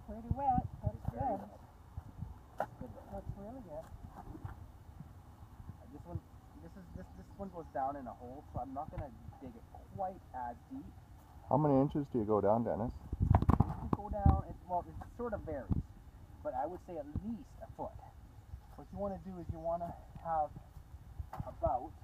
pretty wet. That's It's very good. wet. That's good. That's really good. This one goes down in a hole, so I'm not gonna dig it quite as deep. How many inches do you go down, Dennis? You go down, it sort of varies, but I would say at least a foot. What you want to do is you want to have about